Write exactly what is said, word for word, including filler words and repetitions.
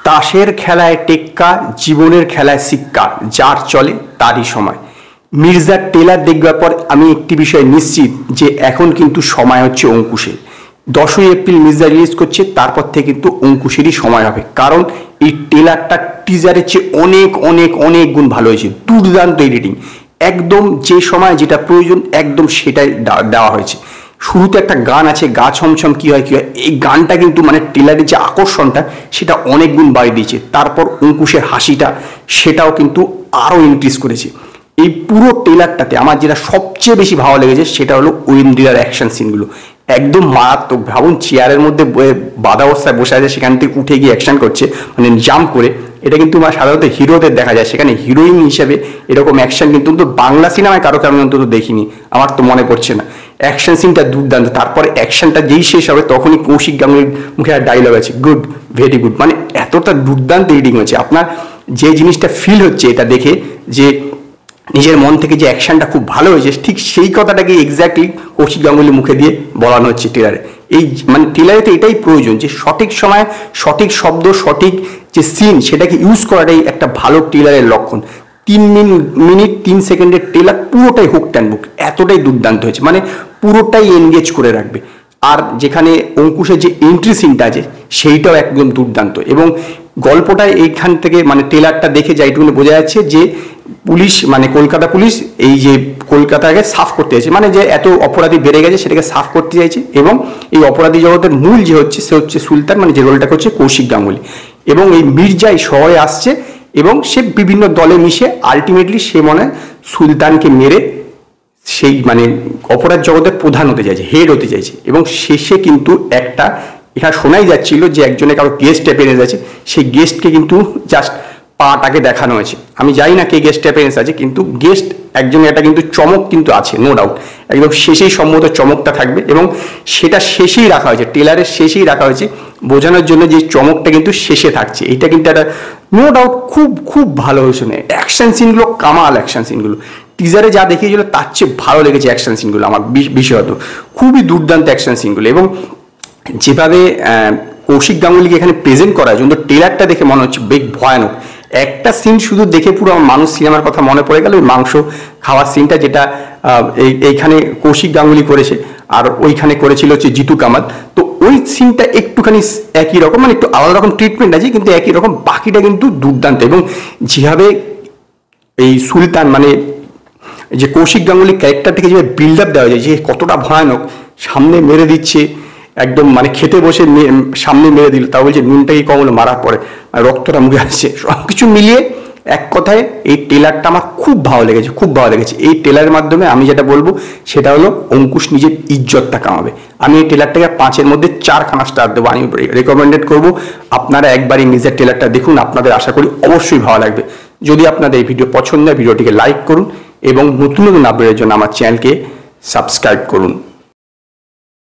তাসের খেলায় টেক্কা, জীবনের খেলায় শিক্ষা, যার চলে তারই সময়। মির্জার ট্রেলার দেখবার পর আমি একটি বিষয় নিশ্চিত যে এখন কিন্তু সময় হচ্ছে অঙ্কুশের। দশই এপ্রিল মির্জা রিলিজ করছে, তারপর থেকে কিন্তু অঙ্কুশেরই সময় হবে, কারণ এই ট্রেলারটা টিজারের চেয়ে অনেক অনেক অনেক গুণ ভালো হয়েছে। দুর্দান্ত এডিটিং, একদম যে সময় যেটা প্রয়োজন একদম সেটাই দেওয়া হয়েছে। শুরুতে একটা গান আছে, গা ছমছম কি হয় কি হয়, এই গানটা কিন্তু মানে ট্রেলারের যে আকর্ষণটা সেটা অনেক গুণ বাড়িয়ে দিয়েছে। তারপর অঙ্কুশের হাসিটা সেটাও কিন্তু আরও ইনক্রিজ করেছে। এই পুরো ট্রেলারটাতে আমার যেটা সবচেয়ে বেশি ভালো লেগেছে সেটা হলো ঐন্দ্রিয়ার অ্যাকশন সিনগুলো, একদম মারাত্মক। ভাবুন চেয়ারের মধ্যে বাধা অবস্থায় বসে আছে, সেখান থেকে উঠে গিয়ে অ্যাকশন করছে, মানে জাম্প করে। এটা কিন্তু সাধারণত হিরোদের দেখা যায়, সেখানে হিরোইন হিসেবে এরকম অ্যাকশন কিন্তু বাংলা সিনেমায় কারো কারণ অন্তত দেখিনি, আমার তো মনে পড়ছে না। অ্যাকশন সিনটা দুর্দান্ত। তারপরে অ্যাকশনটা যেই শেষ হবে তখনই কৌশিক গাঙ্গুলির মুখে আর ডায়লগ আছে, গুড, ভেরি গুড। মানে এতটা দুর্দান্ত এডিটিং হয়েছে, আপনার যে জিনিসটা ফিল হচ্ছে এটা দেখে যে নিজের মন থেকে যে অ্যাকশনটা খুব ভালো হয়েছে, ঠিক সেই কথাটাকে এক্স্যাক্টলি কৌশিক গাঙ্গুলির মুখে দিয়ে বলানো হচ্ছে ট্রেলারে। এই মানে ট্রেলারে তো এটাই প্রয়োজন যে সঠিক সময় সঠিক শব্দ সঠিক যে সিন সেটাকে ইউজ করাটাই একটা ভালো ট্রেলারের লক্ষণ। তিন মিনিট তিন সেকেন্ডের ট্রেলার পুরোটাই হুক অ্যান্ড বুক, এতটাই দুর্দান্ত হয়েছে, মানে পুরোটাই এনগেজ করে রাখবে। আর যেখানে অঙ্কুশের যে এন্ট্রি সিনটা আছে সেইটাও একদম দুর্দান্ত। এবং গল্পটা এইখান থেকে মানে ট্রেলারটা দেখে যাইটুকু বোঝা যাচ্ছে যে পুলিশ মানে কলকাতা পুলিশ এই যে কলকাতাকে সাফ করতে চাইছে, মানে যে এত অপরাধী বেড়ে গেছে সেটাকে সাফ করতে চাইছে। এবং এই অপরাধী জগতের মূল যে হচ্ছে সে হচ্ছে সুলতান, মানে যে রোলটা করছে কৌশিক গাঙ্গুলি। এবং এই মির্জাই শহরে আসছে এবং সে বিভিন্ন দলে মিশে আলটিমেটলি সে মনে সুলতানকে মেরে সেই মানে অপরাধ জগতের প্রধান হতে চাইছে, হেড হতে চাইছে। এবং শেষে কিন্তু একটা এখানে শোনাই যাচ্ছিল যে একজনে কারো গেস্ট অ্যাপিয়ারেন্স আছে, সেই গেস্টকে কিন্তু জাস্ট পাটাকে দেখানো হয়েছে। আমি জানি না কে গেস্ট অ্যাপিয়ারেন্স আছে, কিন্তু গেস্ট একজনের একটা কিন্তু চমক কিন্তু আছে, নো ডাউট। একদম শেষেই সম্ভবত চমকটা থাকবে এবং সেটা শেষেই রাখা হয়েছে, ট্রেলারের শেষেই রাখা হয়েছে বোঝানোর জন্য যে চমকটা কিন্তু শেষে থাকছে। এটা কিন্তু একটা নো ডাউট খুব খুব ভালো হয়েছে। অ্যাকশন সিনগুলো কামাল, অ্যাকশন সিনগুলো টিজারে যা দেখিয়েছিল তার চেয়ে ভালো লেগেছে অ্যাকশন সিনগুলো আমার বিশেষত, খুবই দুর্দান্ত অ্যাকশন সিনগুলো। এবং যেভাবে কৌশিক গাঙ্গুলিকে এখানে প্রেজেন্ট করা হয়, কিন্তু ট্রেলারটা দেখে মনে হচ্ছে বেশ ভয়ানক। একটা সিন শুধু দেখে পুরো মানুষ সিনেমার কথা মনে পড়ে গেল, ওই মাংস খাওয়ার সিনটা, যেটা এইখানে কৌশিক গাঙ্গুলি করেছে আর ওইখানে করেছিল হচ্ছে জিতু কামাল। তো ওই সিনটা একটুখানি একই রকম, মানে একটু আলাদা রকম ট্রিটমেন্ট আছে কিন্তু একই রকম, বাকিটা কিন্তু দুর্দান্ত। এবং যেভাবে এই সুলতান মানে যে কৌশিক গাঙ্গুলি ক্যারেক্টার থেকে যেভাবে বিল্ড আপ দেওয়া যায় যে কতটা ভয়ানক, সামনে মেরে দিচ্ছে একদম, মানে খেতে বসে সামনে মেরে দিল, তা বলছে নুনটাকে কম হলো মারার পরে রক্তটা মুখে আসছে। সব কিছু মিলিয়ে এক কথায় এই ট্রেলারটা আমার খুব ভালো লেগেছে, খুব ভালো লেগেছে। এই ট্রেলারের মাধ্যমে আমি যেটা বলবো সেটা হলো অঙ্কুশ নিজের ইজ্জতটা কামাবে। আমি এই ট্রেলারটাকে পাঁচের মধ্যে চারখানা স্টার দেবো। আমি রেকমেন্ডেড করবো আপনারা একবারই নিজের ট্রেলারটা দেখুন, আপনাদের আশা করি অবশ্যই ভালো লাগবে। যদি আপনাদের এই ভিডিও পছন্দ হয় ভিডিওটিকে লাইক করুন এবং নতুন নতুন আপডেটের জন্য আমার চ্যানেলকে সাবস্ক্রাইব করুন।